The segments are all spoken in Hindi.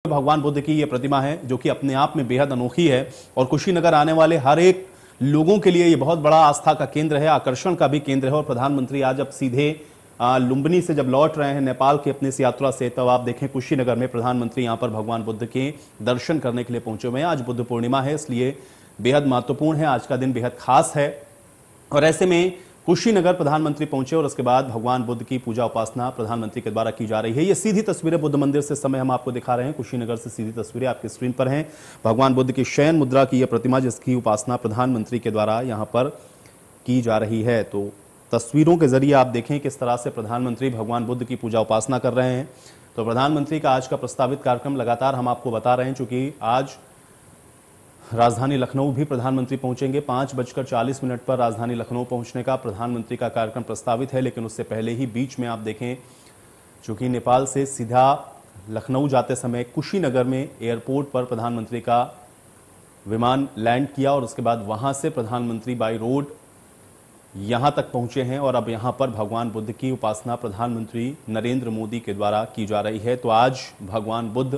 भगवान बुद्ध की ये प्रतिमा है जो कि अपने आप में बेहद अनोखी है और कुशीनगर आने वाले हर एक लोगों के लिए ये बहुत बड़ा आस्था का केंद्र है, आकर्षण का भी केंद्र है। और प्रधानमंत्री आज अब सीधे लुम्बिनी से जब लौट रहे हैं नेपाल की अपनी इस यात्रा से, तब आप देखें कुशीनगर में प्रधानमंत्री यहां पर भगवान बुद्ध के दर्शन करने के लिए पहुंचे हुए हैं। आज बुद्ध पूर्णिमा है, इसलिए बेहद महत्वपूर्ण है, आज का दिन बेहद खास है। और ऐसे में कुशीनगर प्रधानमंत्री पहुंचे और उसके बाद भगवान बुद्ध की पूजा उपासना प्रधानमंत्री के द्वारा की जा रही है। ये सीधी तस्वीरें बुद्ध मंदिर से समय हम आपको दिखा रहे हैं, कुशीनगर से सीधी तस्वीरें आपकी स्क्रीन पर हैं। भगवान बुद्ध की शयन मुद्रा की यह प्रतिमा जिसकी उपासना प्रधानमंत्री के द्वारा यहां पर की जा रही है। तो तस्वीरों के जरिए आप देखें किस तरह से प्रधानमंत्री भगवान बुद्ध की पूजा उपासना कर रहे हैं। तो प्रधानमंत्री का आज का प्रस्तावित कार्यक्रम लगातार हम आपको बता रहे हैं, चूंकि आज राजधानी लखनऊ भी प्रधानमंत्री पहुंचेंगे। 5:40 पर राजधानी लखनऊ पहुंचने का प्रधानमंत्री का कार्यक्रम प्रस्तावित है, लेकिन उससे पहले ही बीच में आप देखें, चूंकि नेपाल से सीधा लखनऊ जाते समय कुशीनगर में एयरपोर्ट पर प्रधानमंत्री का विमान लैंड किया और उसके बाद वहां से प्रधानमंत्री बाय रोड यहां तक पहुंचे हैं और अब यहां पर भगवान बुद्ध की उपासना प्रधानमंत्री नरेंद्र मोदी के द्वारा की जा रही है। तो आज भगवान बुद्ध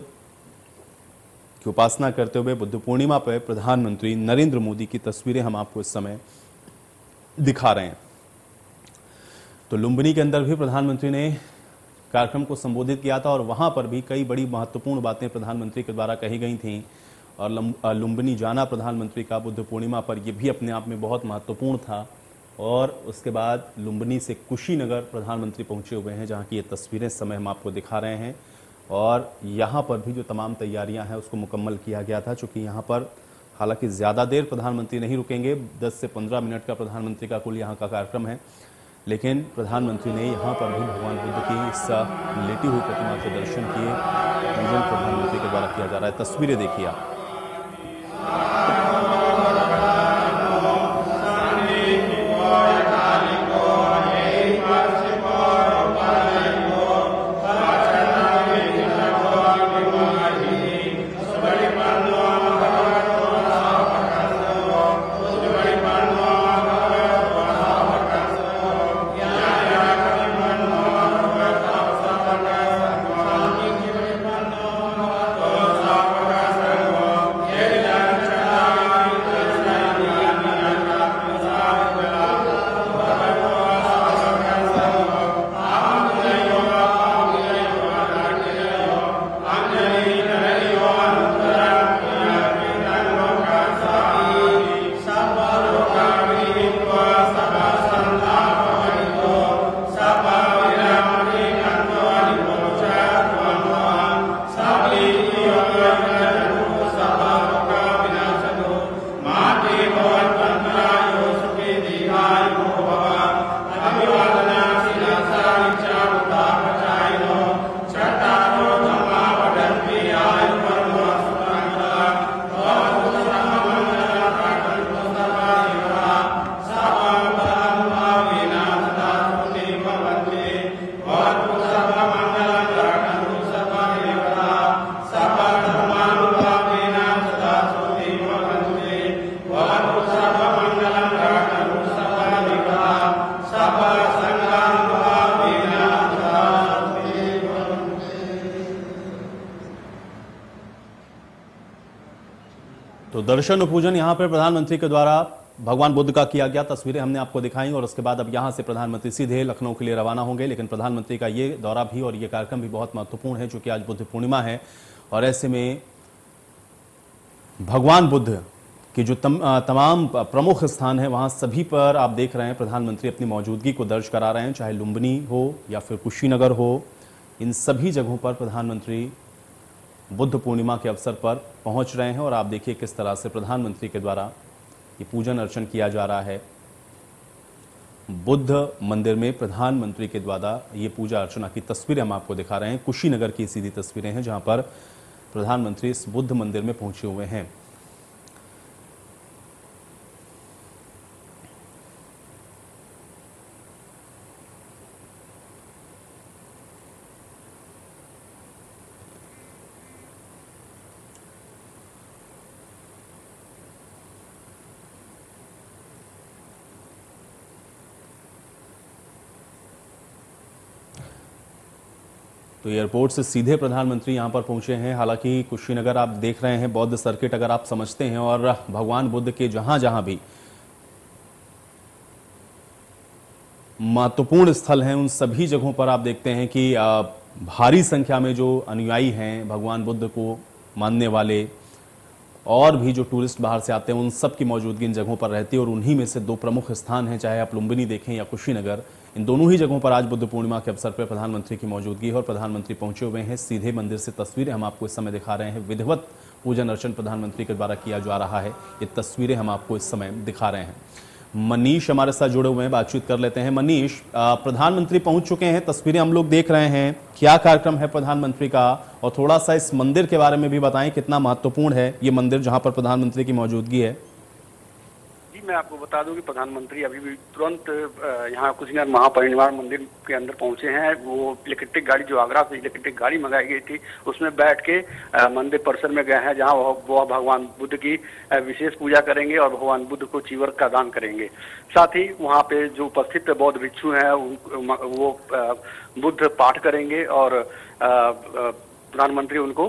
की उपासना करते हुए बुद्ध पूर्णिमा पर प्रधानमंत्री नरेंद्र मोदी की तस्वीरें हम आपको इस समय दिखा रहे हैं। तो लुम्बिनी के अंदर भी प्रधानमंत्री ने कार्यक्रम को संबोधित किया था और वहां पर भी कई बड़ी महत्वपूर्ण बातें प्रधानमंत्री के द्वारा कही गई थीं। और लुम्बिनी जाना प्रधानमंत्री का बुद्ध पूर्णिमा पर यह भी अपने आप में बहुत महत्वपूर्ण था। और उसके बाद लुम्बिनी से कुशीनगर प्रधानमंत्री पहुंचे हुए हैं, जहां की ये तस्वीरें इस समय हम आपको दिखा रहे हैं। और यहाँ पर भी जो तमाम तैयारियां हैं उसको मुकम्मल किया गया था, चूंकि यहाँ पर हालांकि ज़्यादा देर प्रधानमंत्री नहीं रुकेंगे, 10 से 15 मिनट का प्रधानमंत्री का कुल यहाँ का कार्यक्रम है। लेकिन प्रधानमंत्री ने यहाँ पर भी भगवान बुद्ध की इस लेटी हुई प्रतिमा के दर्शन किए। पूजन प्रधानमंत्री के द्वारा किया जा रहा है, तस्वीरें देखिए आप। तो दर्शन और पूजन यहां पर प्रधानमंत्री के द्वारा भगवान बुद्ध का किया गया, तस्वीरें हमने आपको दिखाई। और उसके बाद अब यहां से प्रधानमंत्री सीधे लखनऊ के लिए रवाना होंगे। लेकिन प्रधानमंत्री का ये दौरा भी और ये कार्यक्रम भी बहुत महत्वपूर्ण है, क्योंकि आज बुद्ध पूर्णिमा है और ऐसे में भगवान बुद्ध की जो तमाम प्रमुख स्थान है वहां सभी पर आप देख रहे हैं प्रधानमंत्री अपनी मौजूदगी को दर्ज करा रहे हैं, चाहे लुम्बिनी हो या फिर कुशीनगर हो। इन सभी जगहों पर प्रधानमंत्री बुद्ध पूर्णिमा के अवसर पर पहुंच रहे हैं और आप देखिए किस तरह से प्रधानमंत्री के द्वारा ये पूजन अर्चन किया जा रहा है। बुद्ध मंदिर में प्रधानमंत्री के द्वारा ये पूजा अर्चना की तस्वीरें हम आपको दिखा रहे हैं। कुशीनगर की सीधी तस्वीरें हैं जहां पर प्रधानमंत्री इस बुद्ध मंदिर में पहुंचे हुए हैं। तो एयरपोर्ट से सीधे प्रधानमंत्री यहां पर पहुंचे हैं। हालांकि कुशीनगर आप देख रहे हैं, बौद्ध सर्किट अगर आप समझते हैं, और भगवान बुद्ध के जहां जहां भी महत्वपूर्ण स्थल हैं उन सभी जगहों पर आप देखते हैं कि भारी संख्या में जो अनुयायी हैं, भगवान बुद्ध को मानने वाले और भी जो टूरिस्ट बाहर से आते हैं, उन सब की मौजूदगी इन जगहों पर रहती है। और उन्हीं में से दो प्रमुख स्थान हैं, चाहे आप लुम्बिनी देखें या कुशीनगर, इन दोनों ही जगहों पर आज बुद्ध पूर्णिमा के अवसर पर प्रधानमंत्री की मौजूदगी है और प्रधानमंत्री पहुंचे हुए हैं सीधे मंदिर से। तस्वीरें हम आपको इस समय दिखा रहे हैं, विधिवत पूजन अर्चन प्रधानमंत्री के द्वारा किया जा रहा है, ये तस्वीरें हम आपको इस समय दिखा रहे हैं। मनीष हमारे साथ जुड़े हुए हैं, बातचीत कर लेते हैं। मनीष, प्रधानमंत्री पहुंच चुके हैं, तस्वीरें हम लोग देख रहे हैं, क्या कार्यक्रम है प्रधानमंत्री का, और थोड़ा सा इस मंदिर के बारे में भी बताएं, कितना महत्वपूर्ण है ये मंदिर जहां पर प्रधानमंत्री की मौजूदगी है। जी, मैं आपको बता दूं कि प्रधानमंत्री अभी भी तुरंत यहाँ कुशीनगर महापरिनिर्वाण मंदिर के अंदर पहुंचे हैं। वो इलेक्ट्रिक गाड़ी, जो आगरा से इलेक्ट्रिक गाड़ी मंगाई गई थी, उसमें बैठ के मंदिर परिसर में गए हैं, जहां वह भगवान बुद्ध की विशेष पूजा करेंगे और भगवान बुद्ध को चीवर का दान करेंगे। साथ ही वहाँ पे जो उपस्थित बौद्ध भिक्षु हैं वो बुद्ध पाठ करेंगे और प्रधानमंत्री उनको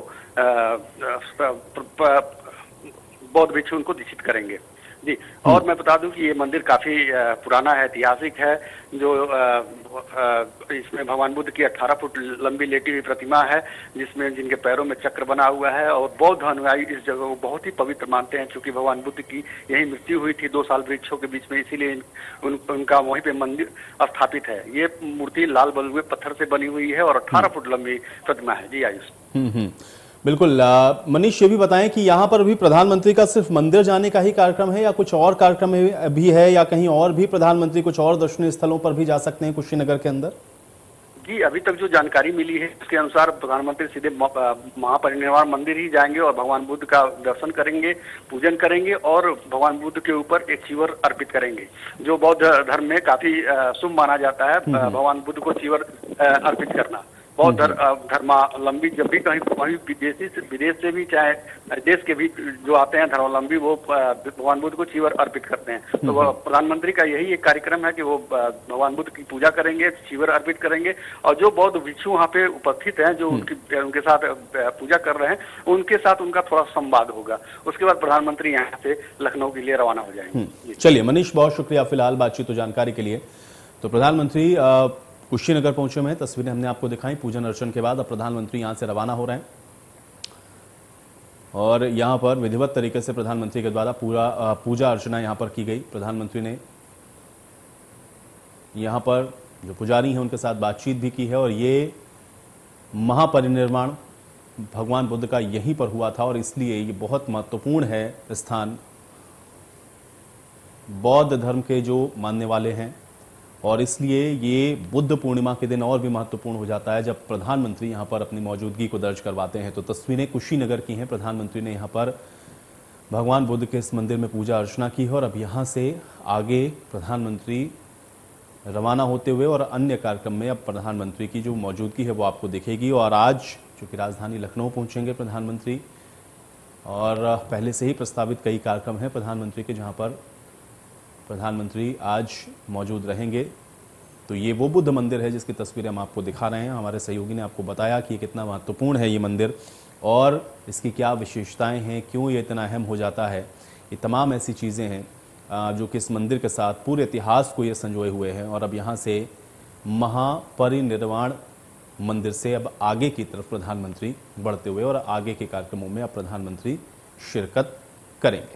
बौद्ध भिक्षु उनको दीक्षित करेंगे। जी, और मैं बता दूं कि ये मंदिर काफी पुराना है, ऐतिहासिक है। जो इसमें भगवान बुद्ध की 18 फुट लंबी लेटी हुई प्रतिमा है, जिनके पैरों में चक्र बना हुआ है। और बौद्ध अनुयायी इस जगह को बहुत ही पवित्र मानते हैं, क्योंकि भगवान बुद्ध की यही मृत्यु हुई थी 2 साल वृक्षों के बीच में, इसीलिए उनका वहीं पे मंदिर स्थापित है। ये मूर्ति लाल बलुए पत्थर से बनी हुई है और 18 फुट लंबी प्रतिमा है। जी आयुष। बिल्कुल। मनीष, ये भी बताएं कि यहाँ पर भी प्रधानमंत्री का सिर्फ मंदिर जाने का ही कार्यक्रम है या कुछ और कार्यक्रम भी है, या कहीं और भी प्रधानमंत्री कुछ और दर्शनीय स्थलों पर भी जा सकते हैं कुशीनगर के अंदर? जी, अभी तक जो जानकारी मिली है उसके अनुसार प्रधानमंत्री सीधे महापरिनिर्वाण मंदिर ही जाएंगे और भगवान बुद्ध का दर्शन करेंगे, पूजन करेंगे और भगवान बुद्ध के ऊपर एक चीवर अर्पित करेंगे, जो बौद्ध धर्म में काफी शुभ माना जाता है, भगवान बुद्ध को चीवर अर्पित करना। बौद्ध धर्मावलंबी जब भी कहीं विदेश से भी, चाहे देश के भी जो आते हैं धर्मावलंबी, वो भगवान बुद्ध को चीवर अर्पित करते हैं। तो प्रधानमंत्री का यही एक कार्यक्रम है कि वो भगवान बुद्ध की पूजा करेंगे, चीवर अर्पित करेंगे, और जो बौद्ध भिक्षु वहाँ पे उपस्थित हैं, जो उनके साथ पूजा कर रहे हैं, उनके साथ उनका थोड़ा संवाद होगा। उसके बाद प्रधानमंत्री यहाँ से लखनऊ के लिए रवाना हो जाएंगे। चलिए मनीष, बहुत शुक्रिया फिलहाल बातचीत और जानकारी के लिए। तो प्रधानमंत्री कुशीनगर पहुंचे हुए हैं, तस्वीरें हमने आपको दिखाई। पूजन अर्चन के बाद अब प्रधानमंत्री यहां से रवाना हो रहे हैं और यहां पर विधिवत तरीके से प्रधानमंत्री के द्वारा पूजा अर्चना यहां पर की गई। प्रधानमंत्री ने यहां पर जो पुजारी हैं उनके साथ बातचीत भी की है और ये महापरिनिर्वाण भगवान बुद्ध का यहीं पर हुआ था और इसलिए ये बहुत महत्वपूर्ण है स्थान बौद्ध धर्म के जो मानने वाले हैं, और इसलिए ये बुद्ध पूर्णिमा के दिन और भी महत्वपूर्ण हो जाता है जब प्रधानमंत्री यहां पर अपनी मौजूदगी को दर्ज करवाते हैं। तो तस्वीरें कुशीनगर की हैं। प्रधानमंत्री ने यहां पर भगवान बुद्ध के इस मंदिर में पूजा अर्चना की है और अब यहां से आगे प्रधानमंत्री रवाना होते हुए और अन्य कार्यक्रम में अब प्रधानमंत्री की जो मौजूदगी है वो आपको दिखेगी। और आज चूंकि राजधानी लखनऊ पहुंचेंगे प्रधानमंत्री, और पहले से ही प्रस्तावित कई कार्यक्रम हैं प्रधानमंत्री के, जहां पर प्रधानमंत्री आज मौजूद रहेंगे। तो ये वो बुद्ध मंदिर है जिसकी तस्वीरें हम आपको दिखा रहे हैं। हमारे सहयोगी ने आपको बताया कि कितना महत्वपूर्ण है ये मंदिर और इसकी क्या विशेषताएं हैं, क्यों ये इतना अहम हो जाता है। ये तमाम ऐसी चीज़ें हैं जो कि इस मंदिर के साथ पूरे इतिहास को ये संजोए हुए हैं। और अब यहाँ से महापरिनिर्वाण मंदिर से अब आगे की तरफ प्रधानमंत्री बढ़ते हुए और आगे के कार्यक्रमों में अब प्रधानमंत्री शिरकत करेंगे।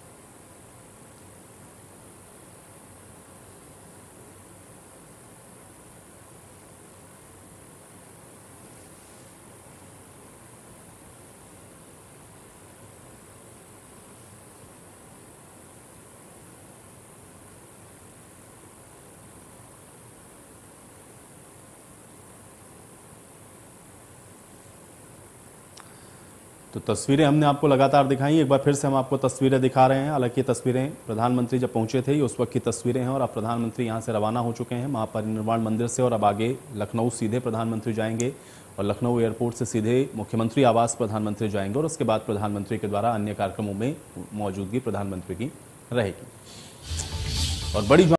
तो तस्वीरें हमने आपको लगातार दिखाई, एक बार फिर से हम आपको तस्वीरें दिखा रहे हैं। हालांकि तस्वीरें प्रधानमंत्री जब पहुंचे थे उस वक्त की तस्वीरें हैं और अब प्रधानमंत्री यहां से रवाना हो चुके हैं महापरिनिर्वाण मंदिर से और अब आगे लखनऊ सीधे प्रधानमंत्री जाएंगे और लखनऊ एयरपोर्ट से सीधे मुख्यमंत्री आवास प्रधानमंत्री जाएंगे और उसके बाद प्रधानमंत्री के द्वारा अन्य कार्यक्रमों में मौजूदगी प्रधानमंत्री की रहेगी। और बड़ी